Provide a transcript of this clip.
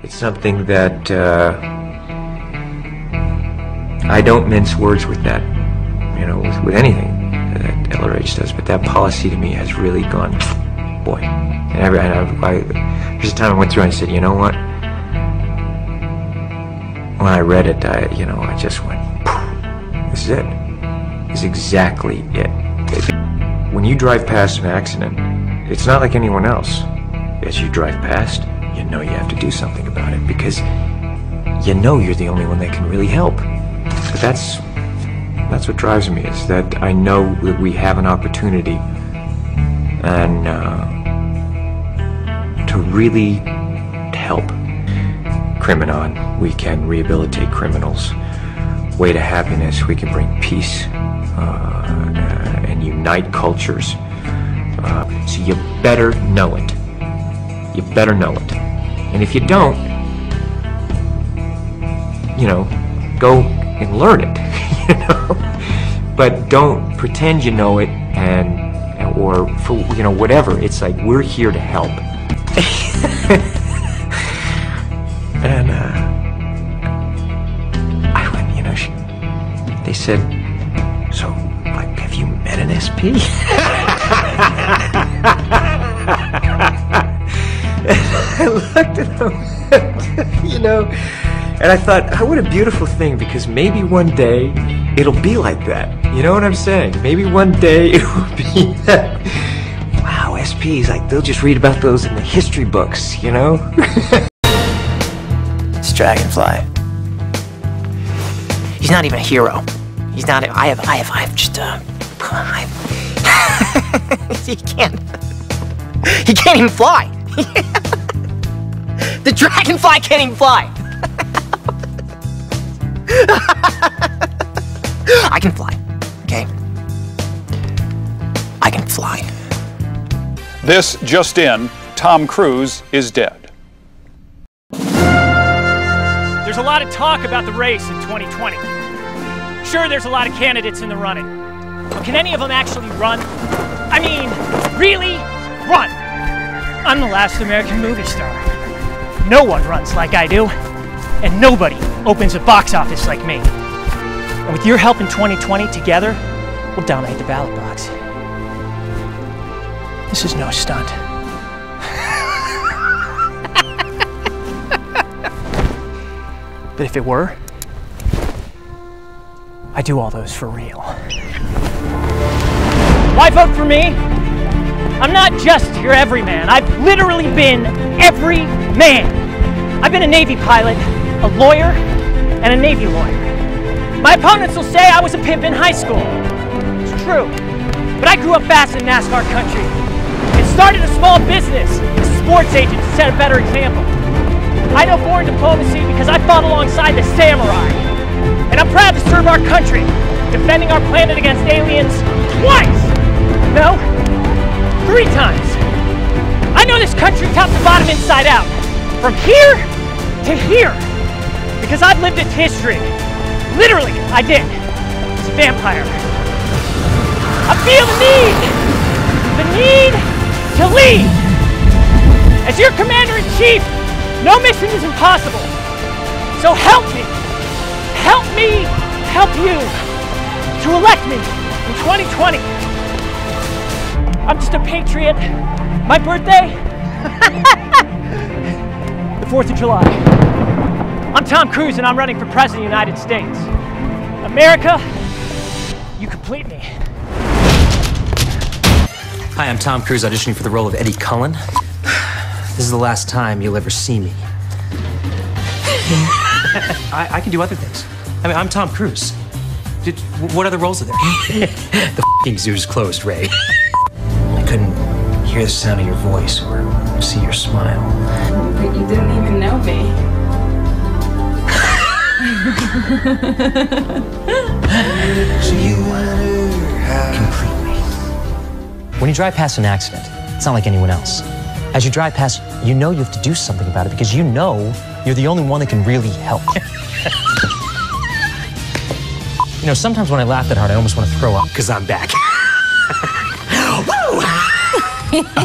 It's something that I don't mince words with that, you know, with anything that LRH does. But that policy to me has really gone, boy. And there's a time I went through and I said, you know what? When I read it, I just went, this is it. This is exactly it. When you drive past an accident, it's not like anyone else. As you drive past, you know you have to do something about it because you know you're the only one that can really help. But that's what drives me, is that I know that we have an opportunity and to really help. Criminon, we can rehabilitate criminals. Way to Happiness, we can bring peace and unite cultures. So you better know it. You better know it. And if you don't, you know, go and learn it, you know? But don't pretend you know it or for, you know, whatever. It's like, we're here to help. And I went, you know, they said, so, like, have you met an SP? I looked at them, you know, and I thought, oh, what a beautiful thing, because maybe one day it'll be like that. You know what I'm saying? Maybe one day it will be that. Wow, SPs, like, they'll just read about those in the history books, you know? It's Dragonfly. He's not even a hero. He's not. I have just he can't even fly. The Dragonfly can't even fly. I can fly, okay? I can fly. This just in, Tom Cruise is dead. There's a lot of talk about the race in 2020. Sure, there's a lot of candidates in the running. But can any of them actually run? I mean, really run? I'm the last American movie star. No one runs like I do. And nobody opens a box office like me. And with your help in 2020, together, we'll dominate the ballot box. This is no stunt. But if it were, I do all those for real. Why vote for me? I'm not just your everyman. I've literally been every man. I've been a Navy pilot, a lawyer, and a Navy lawyer. My opponents will say I was a pimp in high school. It's true. But I grew up fast in NASCAR country and started a small business as a sports agent to set a better example. I know foreign diplomacy because I fought alongside the samurai. And I'm proud to serve our country, defending our planet against aliens twice! No, 3 times. I know this country top to bottom, inside out. From here to here. Because I've lived its history. Literally, I did. It's a vampire. I feel the need to lead. As your commander-in-chief, no mission is impossible. So help me help you to elect me in 2020. I'm just a patriot. My birthday? The 4th of July. I'm Tom Cruise and I'm running for President of the United States. America, you complete me. Hi, I'm Tom Cruise auditioning for the role of Eddie Cullen. This is the last time you'll ever see me. I can do other things. I mean, I'm Tom Cruise. What other roles are there? The f***ing zoo's closed, Ray. I couldn't hear the sound of your voice or see your smile. But you didn't even know me. So you complete me. When you drive past an accident, it's not like anyone else. As you drive past, you know you have to do something about it because you know you're the only one that can really help. You know, sometimes when I laugh that hard, I almost want to throw up because I'm back. Woo!